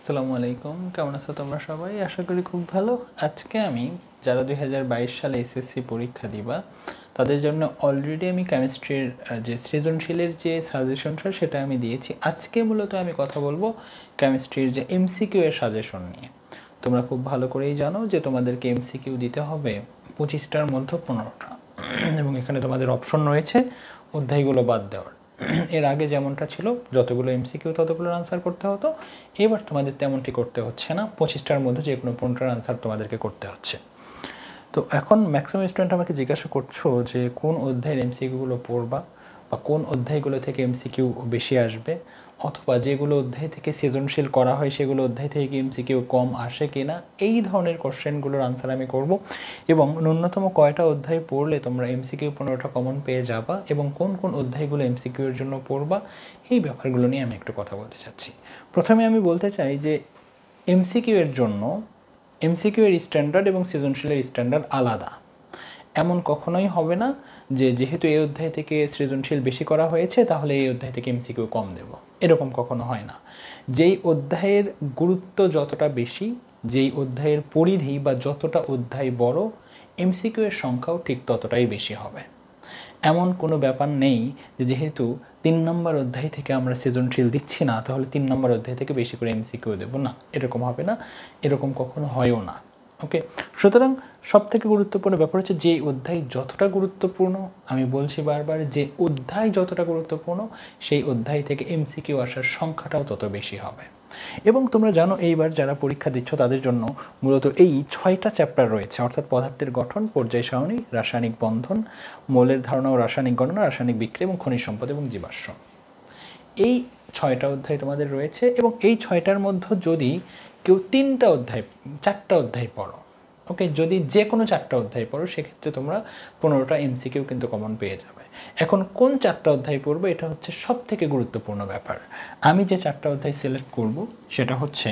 আসসালামু আলাইকুম, কেমন আছো তোমরা সবাই? আশা করি খুব ভালো। আজকে আমি যারা 2022 সালে এসএসসি পরীক্ষা দিবা তাদের জন্য অলরেডি আমি কেমিস্ট্রির যে সৃজনশীলের যে সাজেশনটা সেটা আমি দিয়েছি। আজকে মূলত আমি কথা বলবো কেমিস্ট্রির যে এমসিকিউ এর সাজেশন নিয়ে। তোমরা খুব ভালো করেই জানো যে তোমাদেরকে এমসিকিউ দিতে হবে 25টার মধ্যে 15টা, এবং এখানে তোমাদের অপশন রয়েছে অধ্যায়গুলো বাদ দেওয়ার। এর আগে যেমনটা ছিল যতগুলো এমসিকিউ ততগুলোর আনসার করতে হতো, এবার তোমাদের তেমনটি করতে হচ্ছে না, 25টার মধ্যে যে কোনো 15টার আনসার তোমাদেরকে করতে হচ্ছে। তো এখন ম্যাক্সিমাম স্টুডেন্ট আমাকে জিজ্ঞাসা করছো যে কোন অধ্যায়ের এমসিকিউগুলো পড়বা বা কোন অধ্যায়গুলো থেকে এমসিকিউ বেশি আসবে, অথবা যেগুলো অধ্যায় থেকে সৃজনশীল করা হয় সেগুলো অধ্যায় থেকে এমসিকিউ কম আসে কিনা, এই ধরনের কোশ্চেনগুলোর আনসার আমি করব। এবং ন্যূনতম কয়টা অধ্যায় পড়লে তোমরা এমসিকিউ 15টা কমন পেয়ে যাবা এবং কোন কোন অধ্যায়গুলো এমসিকিউ এর জন্য পড়বা, এই ব্যাপারগুলো নিয়ে আমি একটু কথা বলতে চাচ্ছি। প্রথমে আমি বলতে চাই যে এমসিকিউ এর জন্য এমসিকিউ এর স্ট্যান্ডার্ড এবং সৃজনশীলের স্ট্যান্ডার্ড আলাদা। এমন কখনোই হবে না যে যেহেতু এই অধ্যায় থেকে সৃজনশীল বেশি করা হয়েছে তাহলে এই অধ্যায় থেকে এমসিকিউ কম দেব, এরকম কখনো হয় না। যেই অধ্যায়ের গুরুত্ব যতটা বেশি, যেই অধ্যায়ের পরিধি বা যতটা অধ্যায় বড়, এমসিকিউ এর সংখ্যাও ঠিক ততটাই বেশি হবে। এমন কোনো ব্যাপার নেই যে যেহেতু 3 নম্বর অধ্যায় থেকে আমরা সৃজনশীল দিচ্ছি না তাহলে 3 নম্বর অধ্যায় থেকে বেশি করে এমসিকিউ দেবো না, এরকম হবে না, এরকম কখনো হয়ও না। ওকে, সুতরাং সবথেকে গুরুত্বপূর্ণ ব্যাপার হচ্ছে যে অধ্যায় যতটা গুরুত্বপূর্ণ, আমি বলছি বারবার, যে অধ্যায় যতটা গুরুত্বপূর্ণ সেই অধ্যায় থেকে এমসিকিউ আসার সংখ্যাটাও তত বেশি হবে। এবং তোমরা জানো এইবার যারা পরীক্ষা দিচ্ছ তাদের জন্য মূলত এই 6টা চ্যাপ্টার রয়েছে, অর্থাৎ পদার্থের গঠন, পর্যায় সারণী, রাসায়নিক বন্ধন, মৌলের ধারণা ও রাসায়নিক গণনা, রাসায়নিক বিক্রিয়া এবং খনিজ সম্পদ এবং জীবাশ্ম। এই 6টা অধ্যায় তোমাদের রয়েছে এবং এই 6টার মধ্যে যদি কেউ 4টা অধ্যায় পড়ো, ওকে, যদি যে কোনো 4টা অধ্যায় পড়ো সেক্ষেত্রে তোমরা 15টা এমসিকিউ কিন্তু কমন পেয়ে যাবে। এখন কোন 4টা অধ্যায় পড়বে এটা হচ্ছে সব থেকে গুরুত্বপূর্ণ ব্যাপার। আমি যে 4টা অধ্যায় সিলেক্ট করব সেটা হচ্ছে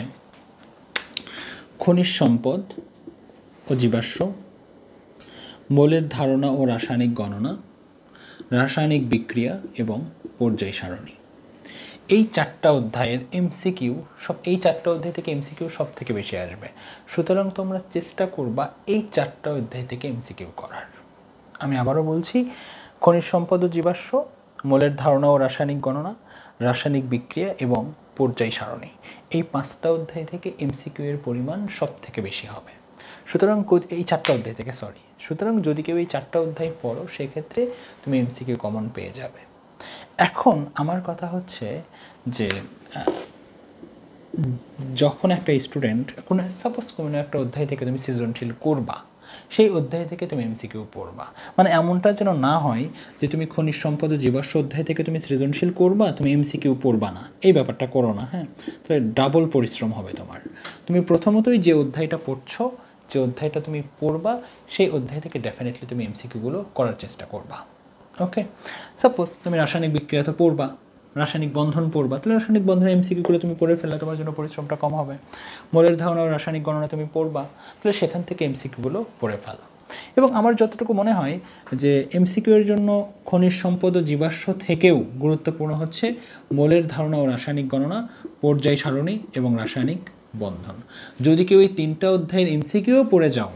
খনিজ সম্পদ ও জীবাশ্ম, মৌলের ধারণা ও রাসায়নিক গণনা, রাসায়নিক বিক্রিয়া এবং পর্যায় সারণী। এই 4টা অধ্যায়ের এমসিকিউ এই 4টা অধ্যায় থেকে এমসিকিউ সব থেকে বেশি আসবে। সুতরাং তোমরা চেষ্টা করবা এই 4টা অধ্যায় থেকে এমসিকিউ করার। আমি আবারও বলছি, খনিজ সম্পদ ও জীবাশ্ম, মৌলের ধারণা ও রাসায়নিক গণনা, রাসায়নিক বিক্রিয়া এবং পর্যায় সারণী, এই 5টা অধ্যায় থেকে এমসিকিউ এর পরিমাণ সব থেকে বেশি হবে। সুতরাং এই 4টা অধ্যায় থেকে সুতরাং যদি কেউ এই 4টা অধ্যায় পড়ো সেক্ষেত্রে তুমি এমসিকিউ কমন পেয়ে যাবে। এখন আমার কথা হচ্ছে যে যখন একটা স্টুডেন্ট সাপোজ কোনো একটা অধ্যায় থেকে তুমি সৃজনশীল করবা, সেই অধ্যায় থেকে তুমি এমসিকিউ পড়বা, মানে এমনটা যেন না হয় যে তুমি খনিজ সম্পদ ও জীবাশ্ম অধ্যায় থেকে তুমি সৃজনশীল করবা, তুমি এমসিকিউ পড়বা না, এই ব্যাপারটা করো না। হ্যাঁ, তাহলে ডাবল পরিশ্রম হবে তোমার। তুমি প্রথমতই যে অধ্যায়টা পড়ছো, যে অধ্যায়টা তুমি পড়বা, সেই অধ্যায় থেকে ডেফিনেটলি তুমি এমসিকিউগুলো করার চেষ্টা করবা। ওকে, সাপোজ তুমি রাসায়নিক বিক্রিয়া তো পড়বা, রাসায়নিক বন্ধন পড়বা, তাহলে রাসায়নিক বন্ধনের এমসিকিউগুলো তুমি পড়ে ফেললে তোমার জন্য পরিশ্রমটা কম হবে। মৌলের ধারণা ও রাসায়নিক গণনা তুমি পড়বা, তাহলে সেখান থেকে এমসিকিউগুলো পড়ে ফেলো। এবং আমার যতটুকু মনে হয় যে এমসিকিউ এর জন্য খনিজ সম্পদ ও জীবাশ্ম থেকেও গুরুত্বপূর্ণ হচ্ছে মৌলের ধারণা ও রাসায়নিক গণনা, পর্যায় সারণী এবং রাসায়নিক বন্ধন। যদি কেউ এই 3টা অধ্যায়ের এমসিকিউ পড়ে যাও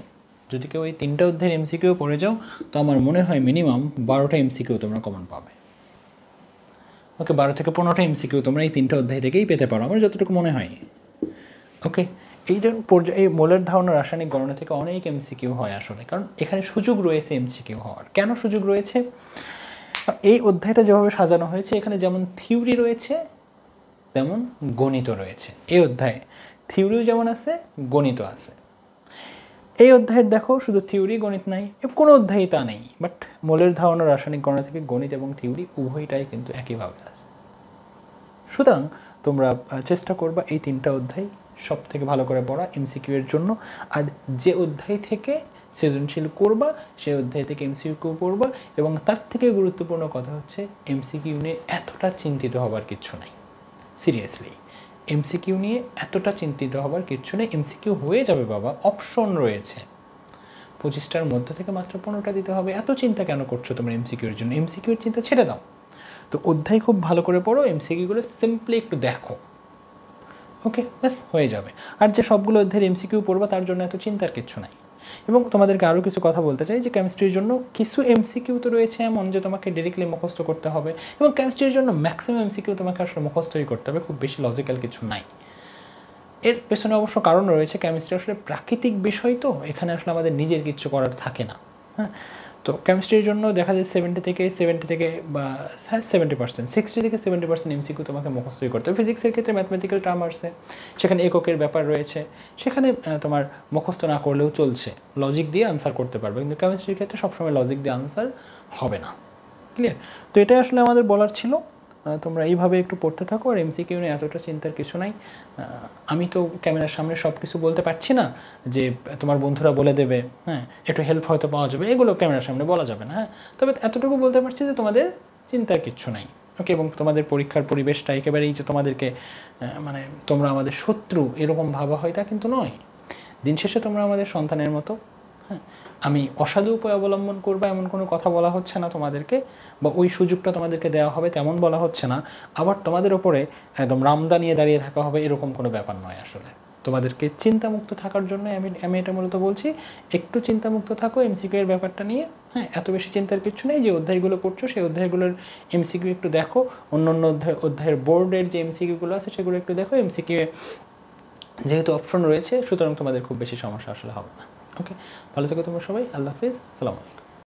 তো আমার মনে হয় মিনিমাম 12টা এমসিকিউ তোমরা কমন পাবে। ওকে, 12 থেকে 15টা এমসিকিউ তোমরা এই 3টা অধ্যায় থেকেই পেতে পারো, আমার যতটুকু মনে হয়। ওকে, এই যে এই মৌলের ধারণা রাসায়নিক গণনা থেকে অনেক এমসিকিউ হয় আসলে, কারণ এখানে সুযোগ রয়েছে এমসিকিউ হওয়ার। কেন সুযোগ রয়েছে? এই অধ্যায়টা যেভাবে সাজানো হয়েছে, এখানে যেমন থিওরি রয়েছে তেমন গণিত রয়েছে। এই অধ্যায়ে থিওরিও যেমন আছে, গণিত আছে। এই অধ্যায়ের দেখো শুধু থিওরি, গণিত নাই, কোনো অধ্যায়ই তা নেই, বাট মৌলের ধারণা রাসায়নিক গণনা থেকে গণিত এবং থিওরি উভয়টাই কিন্তু একইভাবে আছে। সুতরাং তোমরা চেষ্টা করবা এই 3টা অধ্যায় সব থেকে ভালো করে পড়া এমসিকিউ এর জন্য। আর যে অধ্যায় থেকে সৃজনশীল করবা সেই অধ্যায় থেকে এমসিকিউ পড়বা। এবং তার থেকে গুরুত্বপূর্ণ কথা হচ্ছে এমসিকিউ নিয়ে এতটা চিন্তিত হবার কিছু নাই। সিরিয়াসলি, এমসিকিউ নিয়ে এতটা চিন্তিত হবার কিচ্ছু নেই। এমসিকিউ হয়ে যাবে বাবা, অপশন রয়েছে। 25টার মধ্যে থেকে মাত্র 15টা দিতে হবে, এত চিন্তা কেন করছো তোমরা এমসিকিউর জন্য? এমসিকিউর চিন্তা ছেড়ে দাও। তো অধ্যায় খুব ভালো করে পড়ো, এমসিকিউগুলো সিম্পলি একটু দেখো। ওকে, ব্যাস হয়ে যাবে। আর যে সবগুলো অধ্যায়ের এমসিকিউ পড়বা তার জন্য এত চিন্তার কিছু নাই। এবং তোমাদেরকে আরও কিছু কথা বলতে চাই যে কেমিস্ট্রির জন্য কিছু এমসিকিউ তো রয়েছে এমন যে তোমাকে ডিরেক্টলি মুখস্থ করতে হবে, এবং কেমিস্ট্রির জন্য ম্যাক্সিমাম এমসিকিউ তোমাকে আসলে মুখস্থই করতে হবে, খুব বেশি লজিক্যাল কিছু নাই। এর পেছনে অবশ্য কারণ রয়েছে, কেমিস্ট্রি আসলে প্রাকৃতিক বিষয়, তো এখানে আসলে আমাদের নিজের কিচ্ছু করার থাকে না। হ্যাঁ, তো কেমিস্ট্রির জন্য দেখা যায় 70 থেকে বা 70%, 60 থেকে 70% এমসিকিউ তোমাকে মুখস্থই করতে হবে। ফিজিক্সের ক্ষেত্রে ম্যাথমেটিক্যাল টার্ম আসছে, সেখানে এককের ব্যাপার রয়েছে, সেখানে তোমার মুখস্থ না করলেও চলছে, লজিক দিয়ে আনসার করতে পারবে। কিন্তু কেমিস্ট্রির ক্ষেত্রে সবসময় লজিক দিয়ে আনসার হবে না। ক্লিয়ার? তো এটাই আসলে আমাদের বলার ছিল। তোমরা এইভাবে একটু পড়তে থাকো, আর এমসিকিউ নিয়ে এতটা চিন্তার কিছু নাই। আমি তো ক্যামেরার সামনে সব কিছু বলতে পারছি না যে তোমার বন্ধুরা বলে দেবে, হ্যাঁ একটু হেল্প হয়তো পাওয়া যাবে, এগুলো ক্যামেরার সামনে বলা যাবে না। হ্যাঁ, তবে এতটুকু বলতে পারছি যে তোমাদের চিন্তার কিচ্ছু নাই। ওকে, এবং তোমাদের পরীক্ষার পরিবেশটা একেবারেই যে তোমাদেরকে মানে তোমরা আমাদের শত্রু এরকম ভাবা হয় তা কিন্তু নয়। দিন শেষে তোমরা আমাদের সন্তানের মতো। হ্যাঁ, আমি অসাধু উপায় অবলম্বন করবো এমন কোনো কথা বলা হচ্ছে না তোমাদেরকে, বা ওই সুযোগটা তোমাদেরকে দেওয়া হবে তেমন বলা হচ্ছে না। আবার তোমাদের ওপরে একদম রামদা নিয়ে দাঁড়িয়ে থাকা হবে এরকম কোনো ব্যাপার নয়। আসলে তোমাদেরকে চিন্তামুক্ত থাকার জন্য আমি এটা মূলত বলছি, একটু চিন্তামুক্ত থাকো এমসিকিউ এর ব্যাপারটা নিয়ে। হ্যাঁ, এত বেশি চিন্তার কিছু নেই। যে অধ্যায়গুলো পড়ছো সেই অধ্যায়গুলোর এমসিকিউ একটু দেখো, অন্য অধ্যায়ের বোর্ডের যে এমসিকিউগুলো আছে সেগুলো একটু দেখো। এমসিকিউ যেহেতু অপশন রয়েছে, সুতরাং তোমাদের খুব বেশি সমস্যা আসলে হবে না। ওকে, ভালো থেকো তোমরা সবাই। আল্লাহ হাফিজ, আসসালামু আলাইকুম।